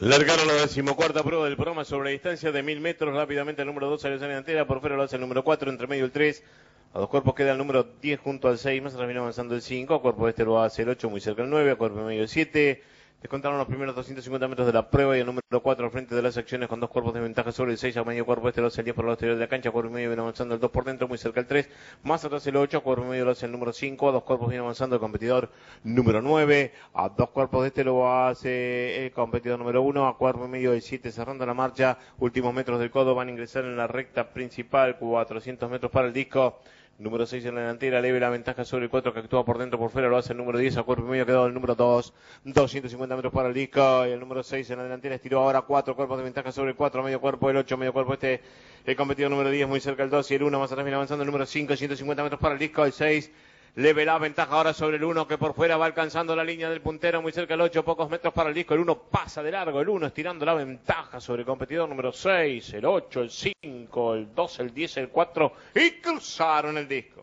Largaron la 14ª prueba del programa sobre distancia de 1000 metros. Rápidamente el número 2 salió en delantera. Por fuera lo hace el número 4, entre medio el 3. A dos cuerpos queda el número 10 junto al 6. Más atrás viene avanzando el 5. A cuerpo este lo hace el 8, muy cerca el 9. A cuerpo medio el 7. Descontaron los primeros 250 metros de la prueba y el número 4 al frente de las acciones con dos cuerpos de ventaja sobre el 6. A medio cuerpo este lo hace el 10 por el exterior de la cancha. A cuerpo medio viene avanzando el 2 por dentro, muy cerca el 3. Más atrás el 8. A cuerpo medio lo hace el número 5. A dos cuerpos viene avanzando el competidor número 9. A dos cuerpos de este lo hace el competidor número 1. A cuerpo medio el 7 cerrando la marcha. Últimos metros del codo van a ingresar en la recta principal. 400 metros para el disco. Número 6 en la delantera, leve la ventaja sobre el 4 que actúa por dentro, por fuera, lo hace el número 10, a cuerpo medio ha quedado el número 2, 250 metros para el disco, y el número 6 en la delantera estiró ahora 4 cuerpos de ventaja sobre el 4, medio cuerpo el 8, medio cuerpo este, el competidor número 10 muy cerca el 2 y el 1, más atrás viene avanzando el número 5, 150 metros para el disco, el 6, leve la ventaja ahora sobre el 1 que por fuera va alcanzando la línea del puntero, muy cerca el 8, pocos metros para el disco, el 1 pasa de largo, el 1 estirando la ventaja sobre el competidor número 6, el 8, el 5, el 2, el 10, el 4 y cruzaron el disco.